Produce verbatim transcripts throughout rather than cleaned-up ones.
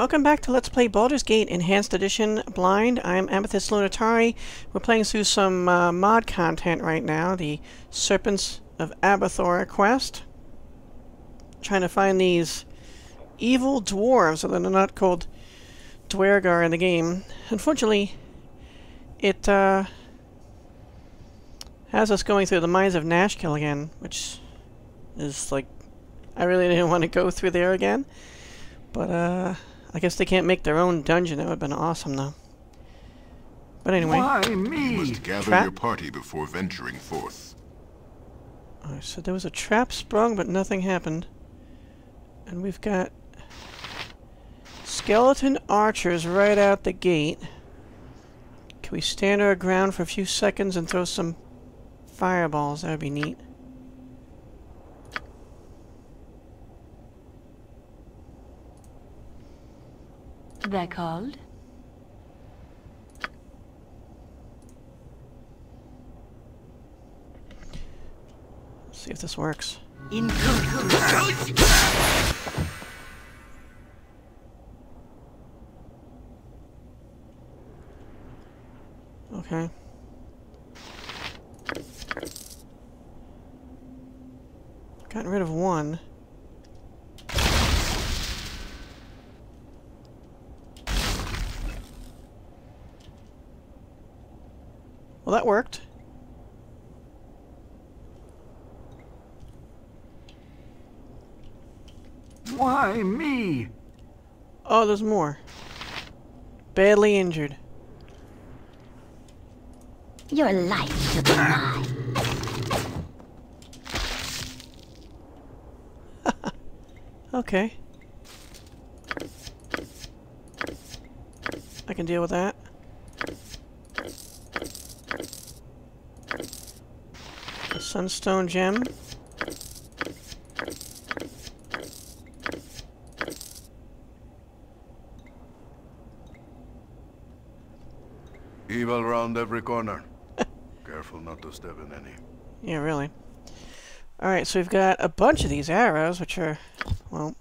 Welcome back to Let's Play Baldur's Gate Enhanced Edition Blind. I'm Amethyst Lunatari. We're playing through some uh, mod content right now, the Serpents of Abathor quest. Trying to find these evil dwarves, so they're not called Dwergar in the game. Unfortunately, it uh, has us going through the Mines of Nashkel again, which is like, I really didn't want to go through there again. But, uh, I guess they can't make their own dungeon. That would have been awesome, though. But anyway. Why me? You must gather Trap? your party before venturing forth. I said there was a trap sprung, but nothing happened. And we've got skeleton archers right out the gate. Can we stand our ground for a few seconds and throw some fireballs? That would be neat. They're called? Let's see if this works. In Okay. Gotten rid of one. Well, that worked. Why me? Oh, there's more. Badly injured. your life shall be mine. Okay. I can deal with that. A sunstone gem. Evil round every corner. Careful not to step in any. Yeah, really. Alright, so we've got a bunch of these arrows, which are, well...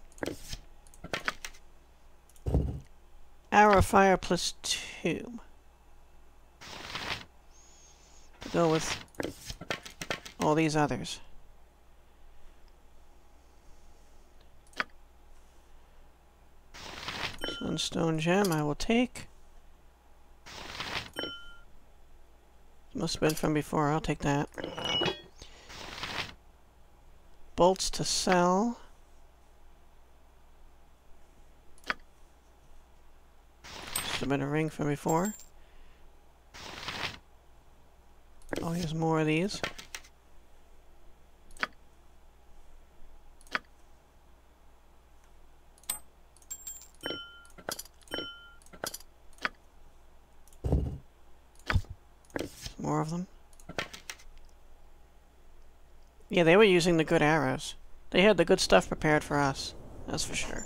Arrow fire plus two. To go with all these others. Sunstone gem I will take. Must have been from before, I'll take that. Bolts to sell. Must have been a ring from before. Oh, here's more of these. More of them. Yeah, they were using the good arrows. They had the good stuff prepared for us. That's for sure.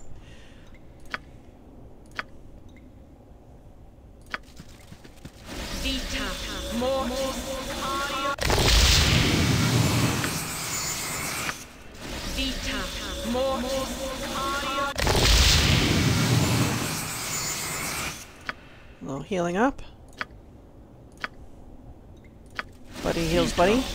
A little healing up. Buddy heals buddy.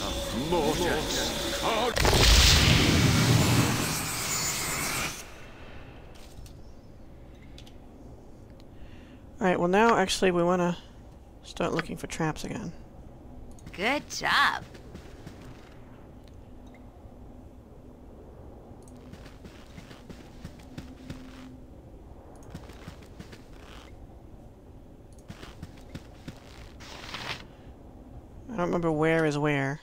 Alright, well now actually we want to start looking for traps again. Good job. I don't remember where is where.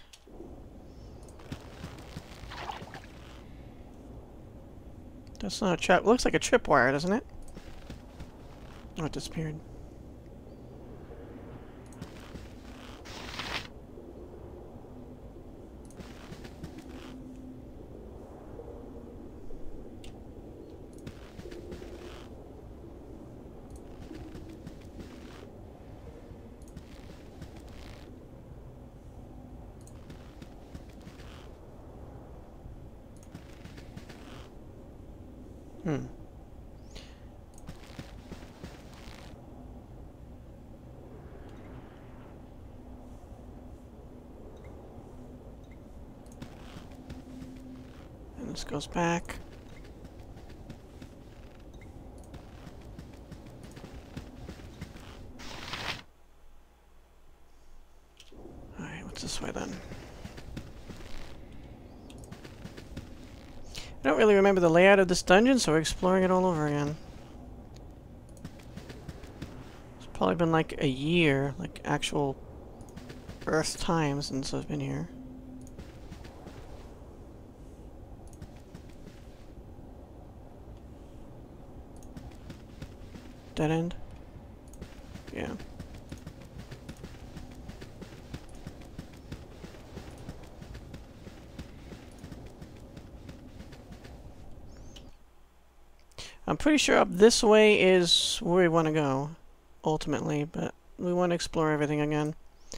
That's not a trap. Looks like a tripwire, doesn't it? Oh, it disappeared. Hmm. goes back. Alright, what's this way then? I don't really remember the layout of this dungeon, so we're exploring it all over again. It's probably been like a year, like actual Earth time since I've been here. Dead end? Yeah. I'm pretty sure up this way is where we want to go, ultimately, but we want to explore everything again.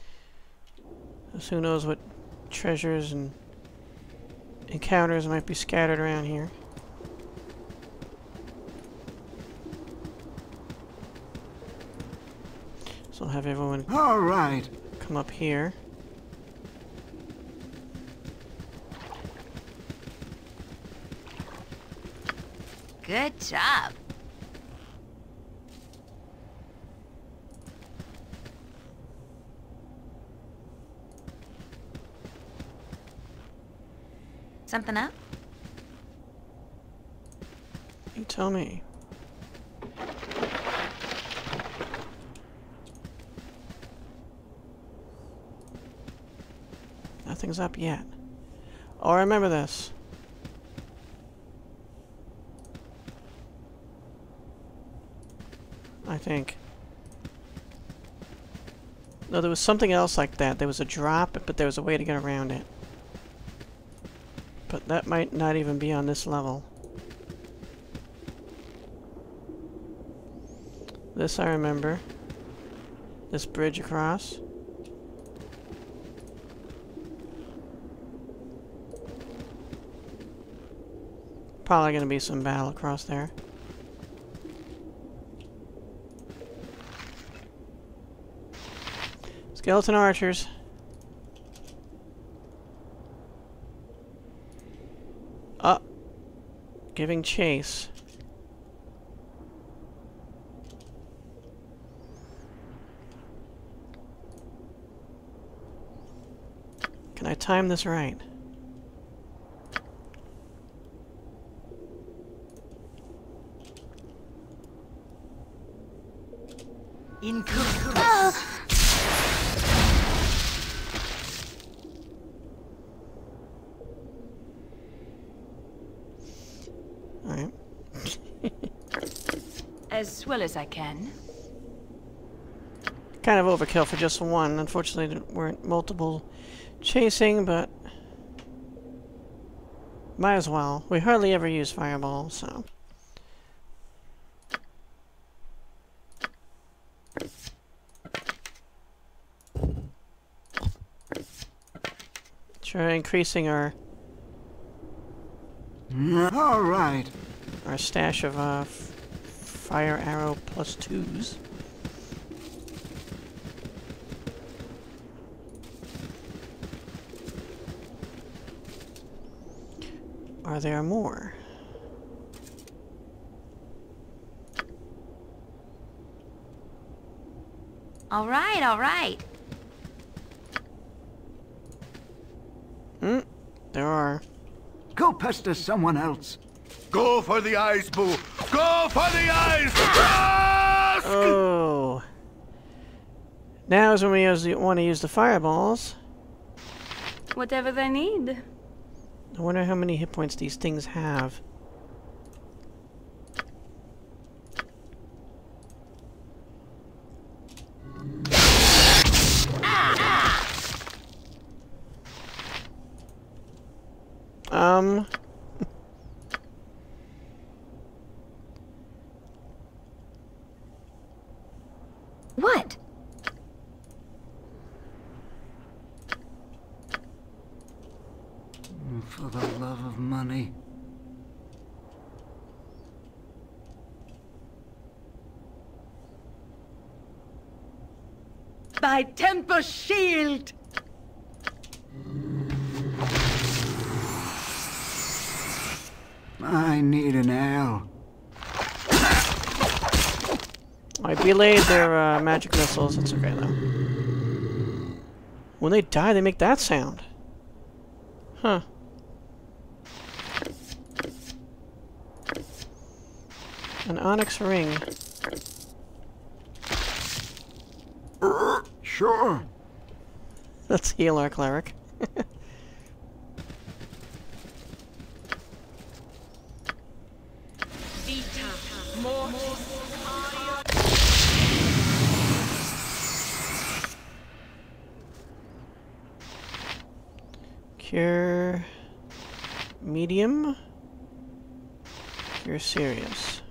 So who knows what treasures and encounters might be scattered around here. So I'll have everyone All right. come up here. Good job. Something up? You tell me. Nothing's up yet. Oh, I remember this. I think. No, there was something else like that. There was a drop, but there was a way to get around it. But that might not even be on this level. This I remember. This bridge across. Probably gonna be some battle across there. Skeleton archers. Uh, giving chase. Can I time this right? In Alright. As well as I can. Kind of overkill for just one. Unfortunately, there weren't multiple chasing, but might as well. We hardly ever use fireballs, so. Try increasing our All right. our stash of uh, f fire arrow plus twos. Are there more? All right, all right. Hmm, there are. Go pester someone else. Go for the eyes, Boo! Go for the eyes! Ask! Oh. Now is when we use the, want to use the fireballs. Whatever they need. I wonder how many hit points these things have. Um... What? For the love of money. By Temple Shield! I need an ale. I belayed their uh, magic missiles. It's okay though. When they die, they make that sound. Huh. An onyx ring. Sure. Let's heal our cleric. Cure medium. Cure serious.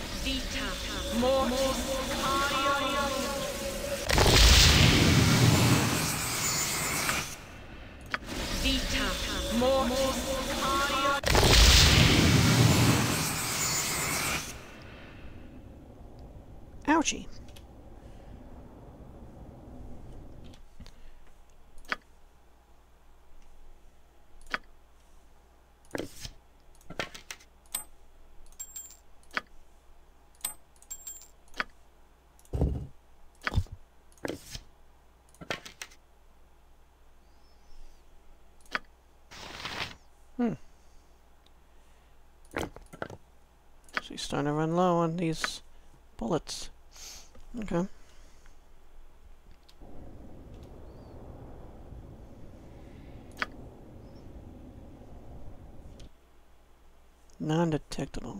Ouchie. Hmm. She's starting to run low on these bullets. Okay. Non-detectable.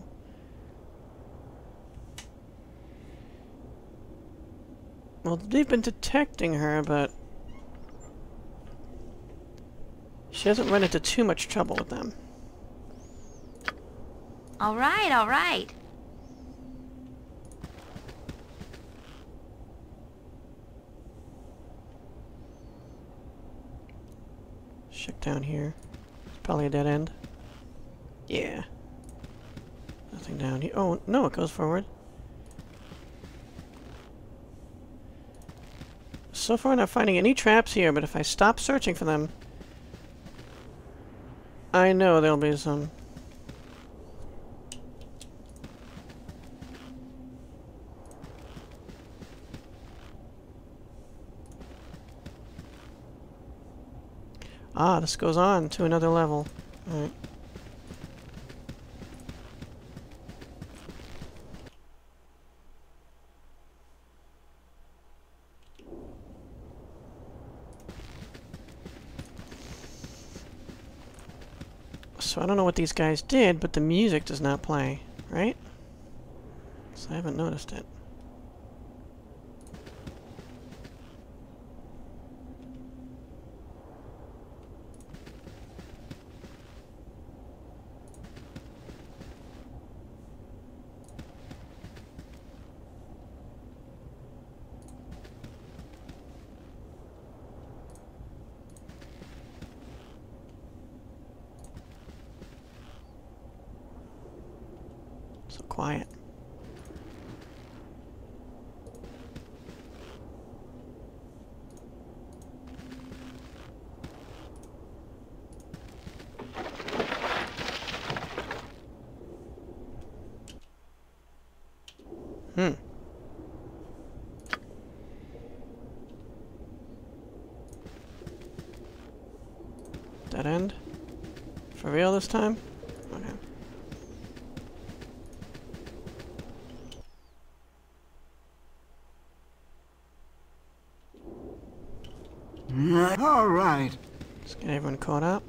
Well, they've been detecting her, but she hasn't run into too much trouble with them. All right, all right. Check down here. It's probably a dead end. Yeah. Nothing down here. Oh, no, it goes forward. So far, not finding any traps here, but if I stop searching for them, I know there'll be some. Ah, this goes on to another level. Alright. So I don't know what these guys did, but the music does not play, right? So I haven't noticed it. So quiet. Hmm. Dead end? For real this time? Okay. All right. Let's get everyone caught up.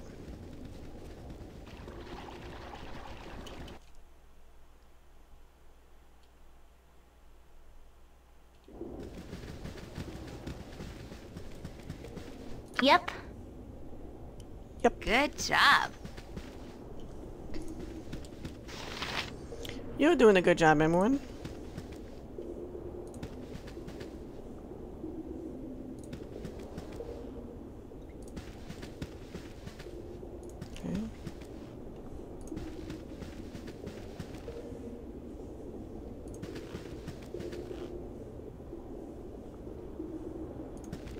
Yep. Yep. Good job. You're doing a good job, everyone. Okay.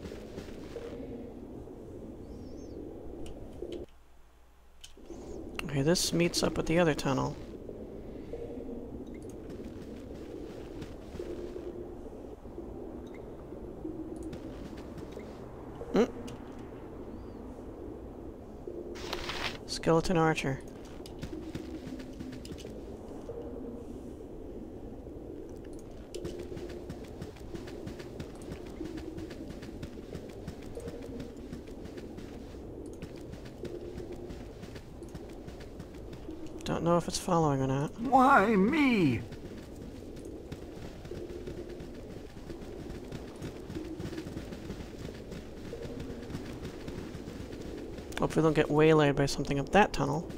Okay, Okay, this meets up with the other tunnel. Mm. Skeleton archer. Don't know if it's following or not. Why me? Hope we don't get waylaid by something up that tunnel.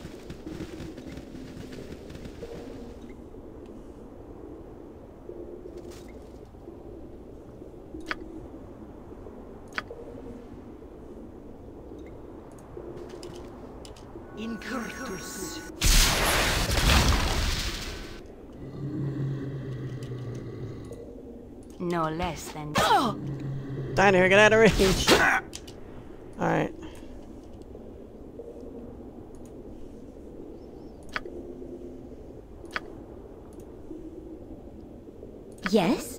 No less than... Diner, get out of range! Alright. Yes?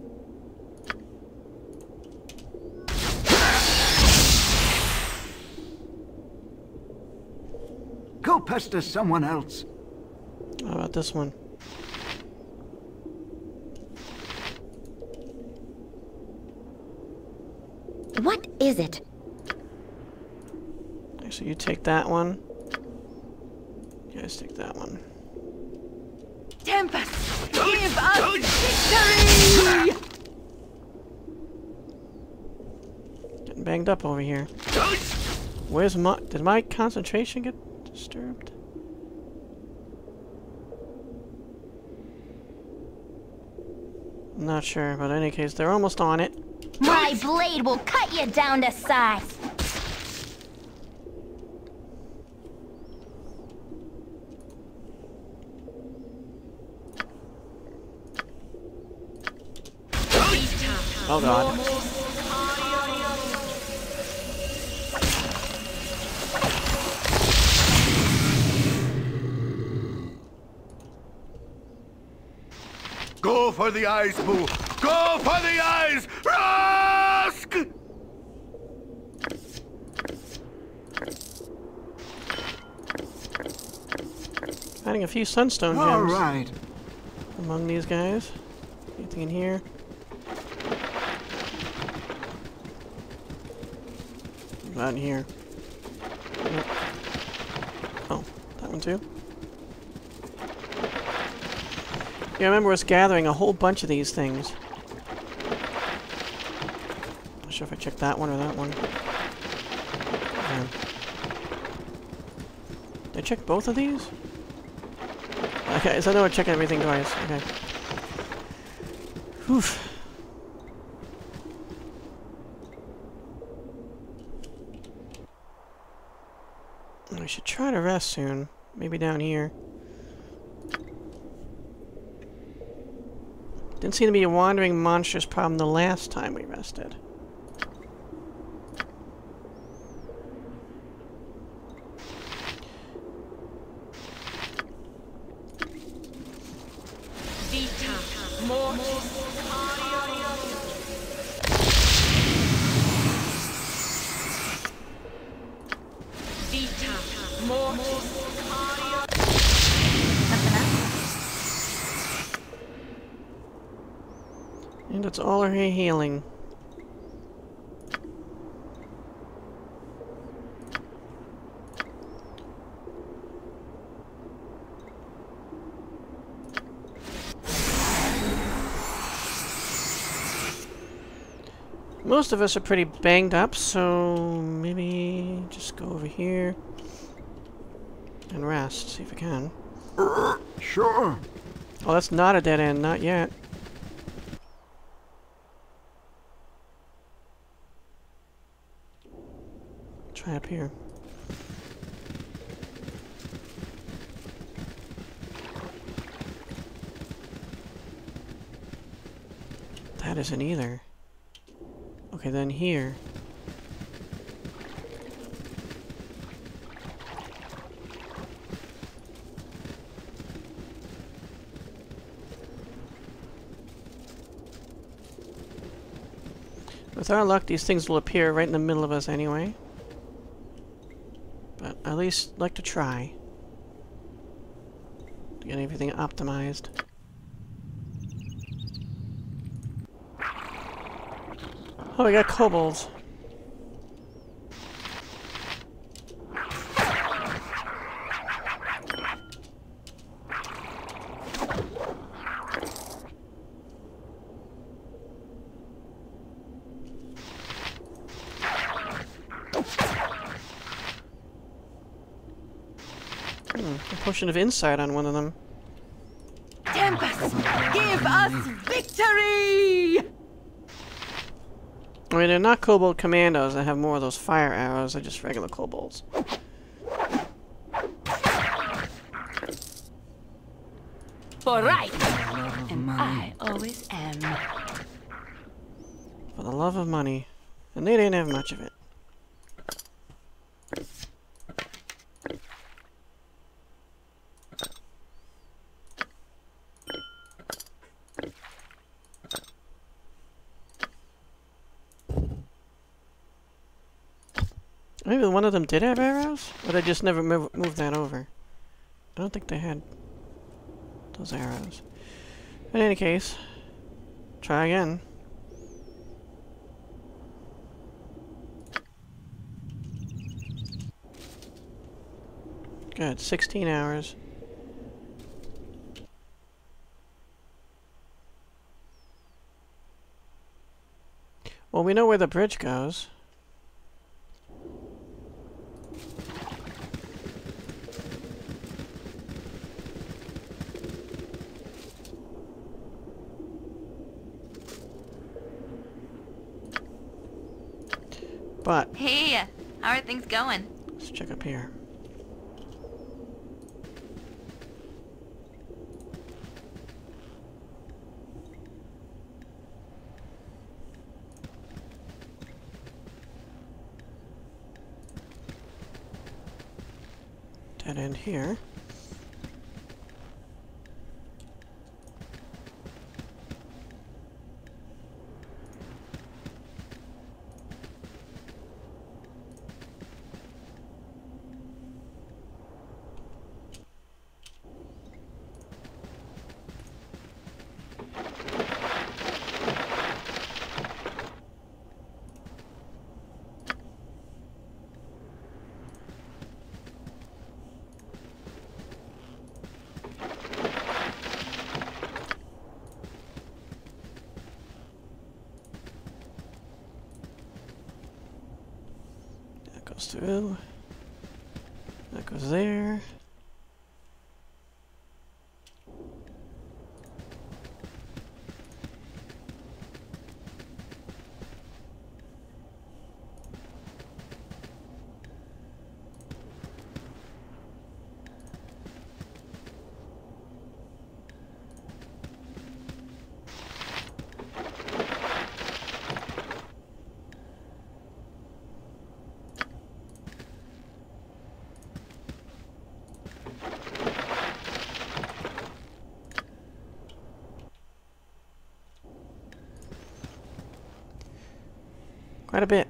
Go pester someone else. How about this one? What is it? Actually, you take that one. You guys take that one. Tempest, give us victory! Getting banged up over here. Where's my... Did my concentration get disturbed? I'm not sure, but in any case, they're almost on it. My blade will cut you down to size. Oh god. Go for the eyes, Boo! Go for the eyes! Rusk! Finding a few sunstone All gems right. among these guys. Anything in here? Not in here. Nope. Oh, that one too? Yeah, I remember us gathering a whole bunch of these things. Not sure if I checked that one or that one. Yeah. Did I check both of these? Okay, so I know I check everything twice. Okay. Whew. I should try to rest soon. Maybe down here. Didn't seem to be a wandering monstrous problem the last time we rested. And it's all her healing. Most of us are pretty banged up, so maybe just go over here and rest, see if we can. Uh, sure. Oh, that's not a dead end, not yet. Try up here. That isn't either. Okay, then here. With our luck, these things will appear right in the middle of us anyway. But at least like to try to get everything optimized. Oh, we got kobolds. Hmm, a potion of insight on one of them. Tempest, give us victory! I mean, they're not kobold commandos that have more of those fire arrows, they're just regular kobolds. For right, and I always am. For the love of money. And they didn't have much of it. Maybe one of them did have arrows? Or they just never mov moved that over. I don't think they had those arrows. In any case, try again. Good, sixteen hours. Well, we know where the bridge goes. But Hey, how are things going? let's check up here. Dead end here. Goes through. That goes there. Quite a bit.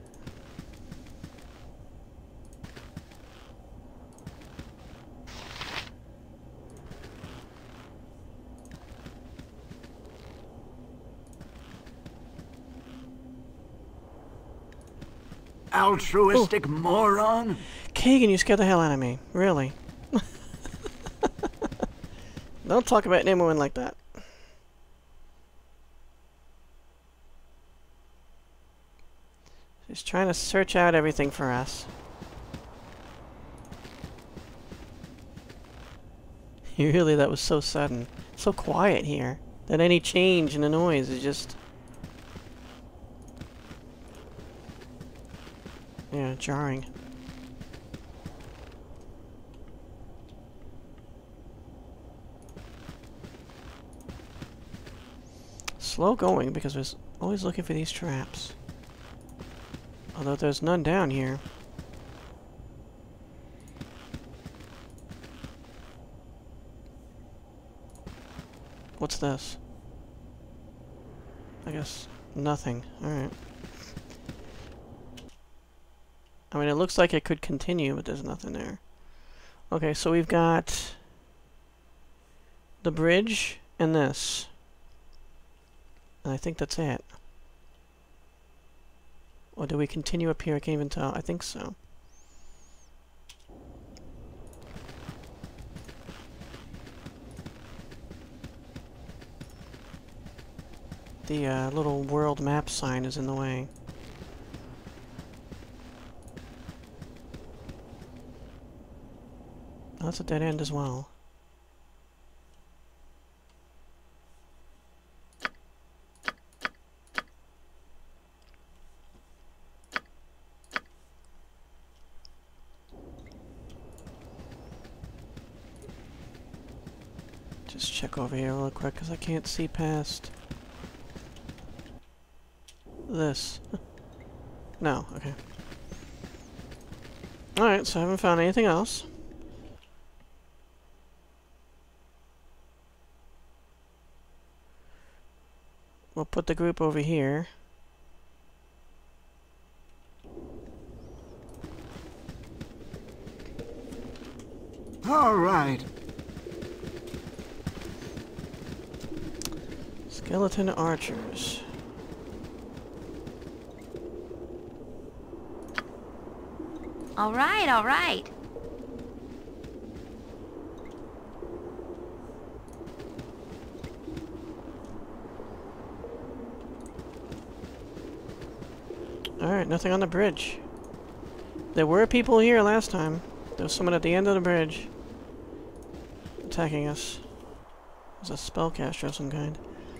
Altruistic moron. Kagan, you scared the hell out of me. Really. Don't talk about anyone like that. He's trying to search out everything for us. Really, that was so sudden. So quiet here that any change in the noise is just... yeah, jarring. Slow going because I was always looking for these traps. Although there's none down here. What's this? I guess nothing. Alright. I mean, it looks like it could continue, but there's nothing there. Okay, so we've got the bridge and this. And I think that's it. Or do we continue up here? I can't even tell. I think so. The uh, little world map sign is in the way. Oh, that's a dead end as well. Just check over here real quick because I can't see past this. No, okay. Alright, so I haven't found anything else. We'll put the group over here. All right. Skeleton archers. All right, all right. Alright, nothing on the bridge. There were people here last time. There was someone at the end of the bridge attacking us. It was a spellcaster of some kind.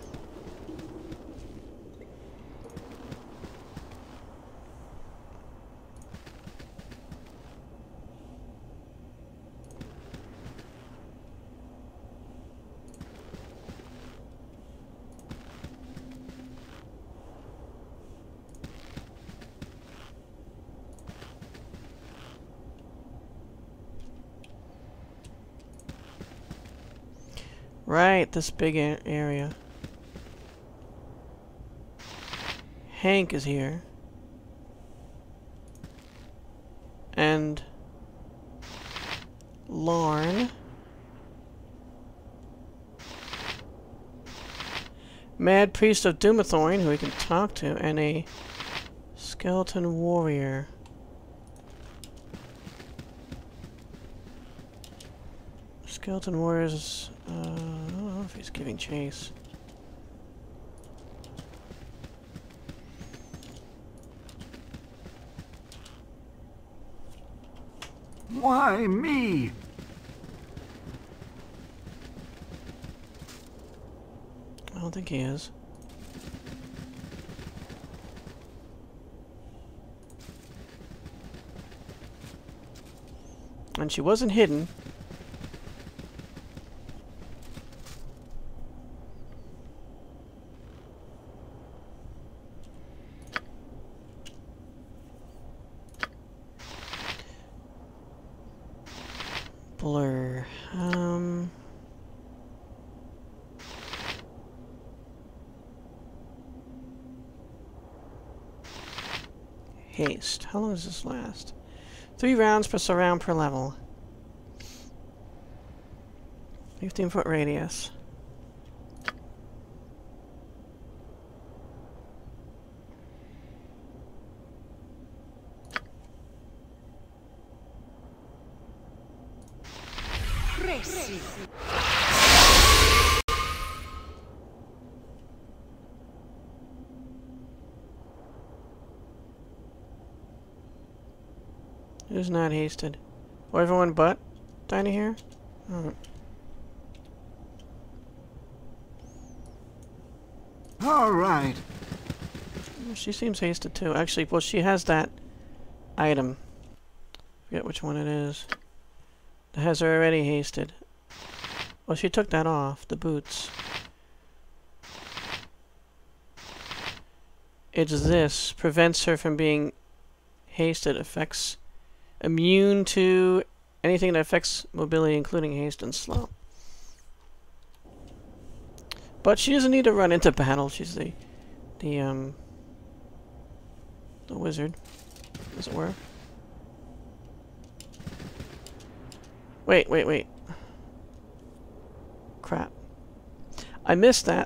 Right, this big a area. Hank is here. And Lorne. Mad Priest of Dumathoin, who we can talk to, and a skeleton warrior. Skeleton warriors. Uh, I don't know if he's giving chase. Why me? I don't think he is. And she wasn't hidden. Blur. Um... Haste. How long does this last? Three rounds per surround per level. fifteen foot radius. Who's not hasted? Oh, everyone but Tiny here? Oh. All right. She seems hasted too. Actually, well, she has that item. Forget which one it is. That has her already hasted. Well, she took that off, the boots. It's this. Prevents her from being hasted. Affects... Immune to anything that affects mobility, including haste and slow. But she doesn't need to run into battle. She's the... The, um... The wizard, as it were. Wait, wait, wait. Crap. I missed that.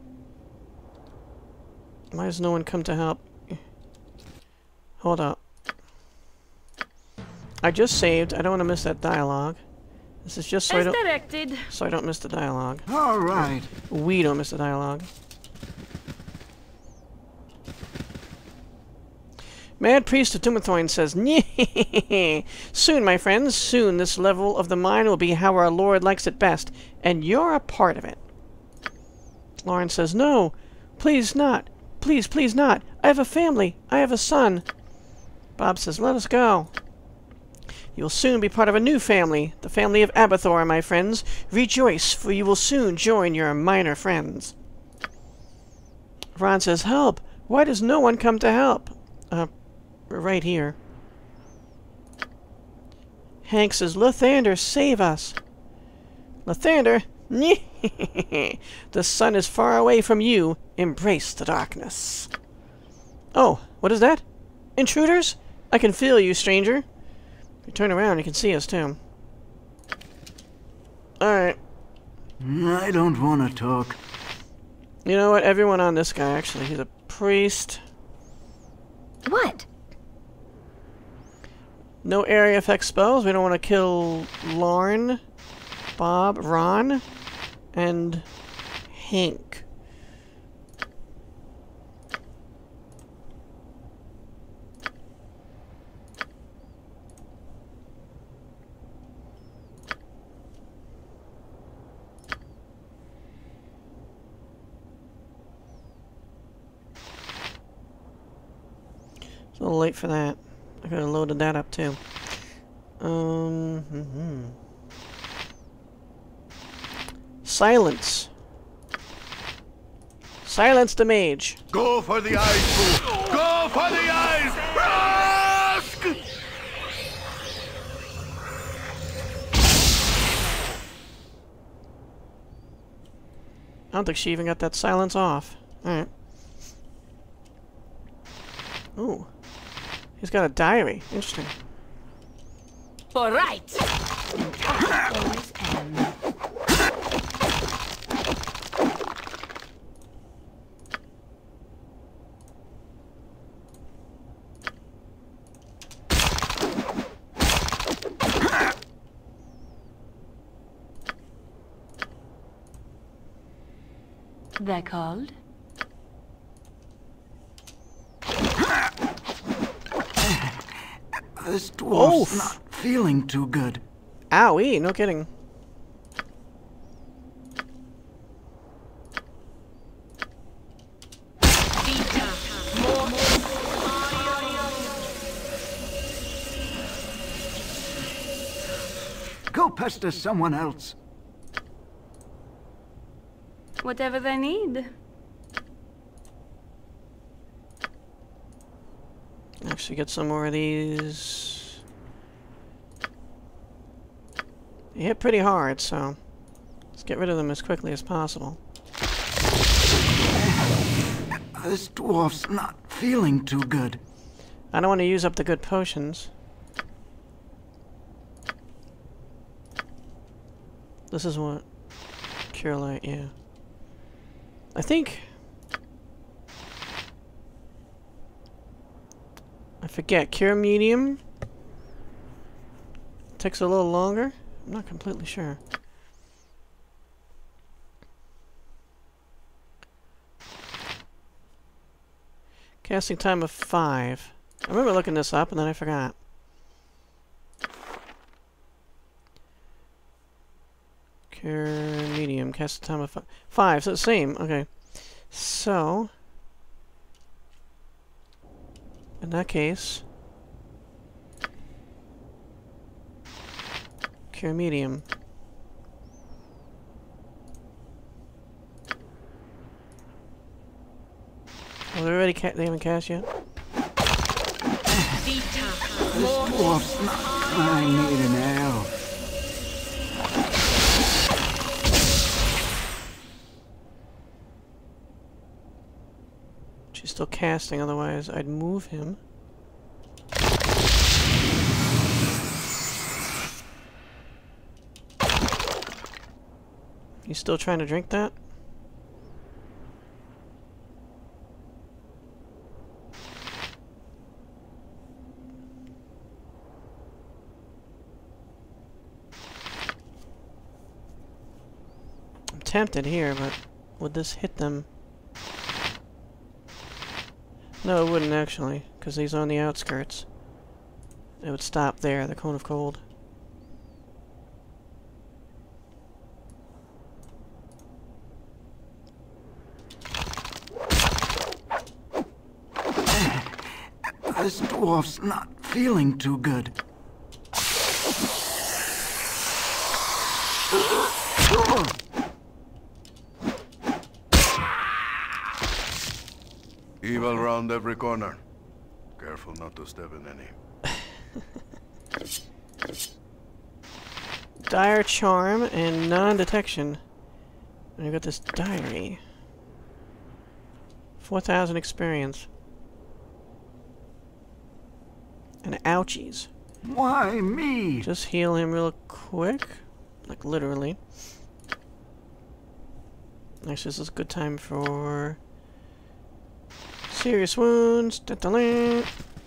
Why has no one come to help? Hold up. I just saved. I don't want to miss that dialogue. This is just so I As don't directed. so I don't miss the dialogue. All right. We don't miss the dialogue. Mad Priest of Dumathoin says, "Nyeh. Soon, my friends, soon this level of the mine will be how our Lord likes it best, and you're a part of it." Lauren says, "No, please not. Please, please not. I have a family. I have a son." Bob says, "Let us go. You'll soon be part of a new family, the family of Abathor, my friends. Rejoice, for you will soon join your minor friends." Ron says, "Help! Why does no one come to help?" Uh, we're right here. Hank says, "Lathander, save us." Lathander? The sun is far away from you. Embrace the darkness. Oh, what is that? Intruders? I can feel you, stranger. If you turn around, you can see us, too. Alright. I don't want to talk. You know what? Everyone on this guy, actually. He's a priest. What? No area effect spells. We don't want to kill Lauren, Bob, Ron, and Hank. It's a little late for that. I could have loaded that up too. Um. Mm-hmm. Silence. Silence the mage. Go for the eyes, Boo! Go for the eyes! Rusk! I don't think she even got that silence off. Alright. Ooh. He's got a diary. Interesting. For right. And I always am. That called? This dwarf's Oof. not feeling too good. Owie, no kidding. Go pester someone else. Whatever they need. Actually, get some more of these. They hit pretty hard, so let's get rid of them as quickly as possible. This dwarf's not feeling too good. I don't want to use up the good potions. This is what? Cure light, yeah. I think... I forget. Cure medium takes a little longer. I'm not completely sure. Casting time of five. I remember looking this up and then I forgot. Cure medium. Casting time of five. Five, so the same. Okay. So... in that case... Cure medium. Oh, they already ca they haven't cast yet? This dwarf's not... I need an help. She's still casting, otherwise I'd move him. You still trying to drink that? I'm tempted here, but would this hit them? No, it wouldn't actually, because he's on the outskirts. It would stop there, the cone of cold. This dwarf's not feeling too good. Evil round every corner. Careful not to step in any. Dire charm and non-detection. And I got this diary. four thousand experience. And ouchies. Why me? Just heal him real quick. Like literally. Actually, this is a good time for serious wounds. Da-da-da.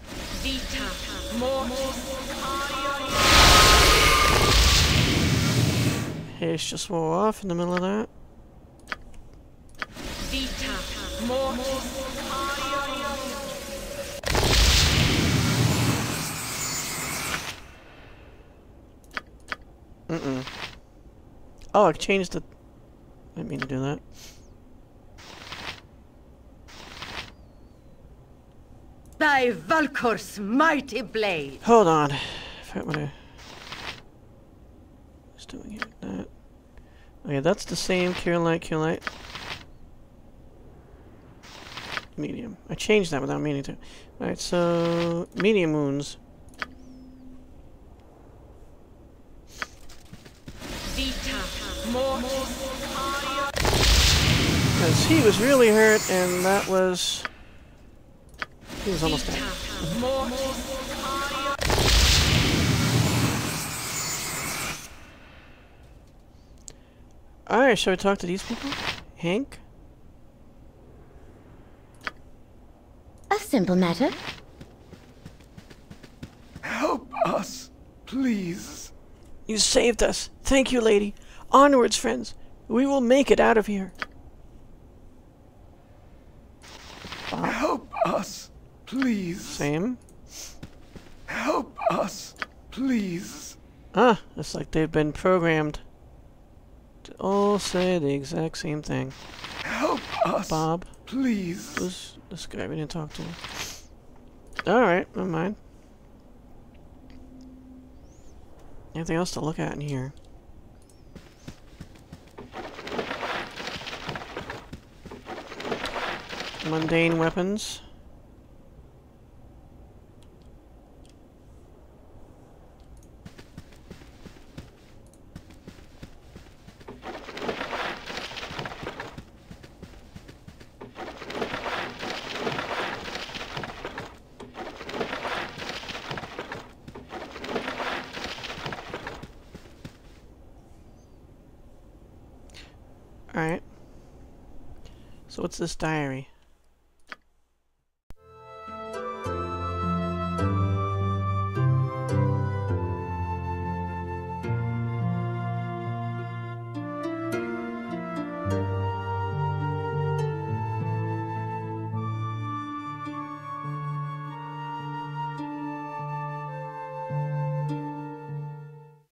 Haste just wore off in the middle of that. Mm-mm. Oh, I changed the... I didn't mean to do that. Thy Valkor's mighty blade. Hold on. I forgot what I was doing here. That. Okay, that's the same. Cure light, cure light. Medium. I changed that without meaning to. Alright, so... medium wounds. Because he was really hurt, and that was... he was almost dead. Alright, shall we talk to these people? Hank? A simple matter. Help us, please. You saved us. Thank you, lady. Onwards, friends. We will make it out of here. Bob? Help us, please. Same. Help us, please. Ah, it's like they've been programmed to all say the exact same thing. Help us, Bob. please. Who's this guy we didn't talk to? Alright, never mind. Anything else to look at in here? Mundane weapons. Alright. So what's this diary?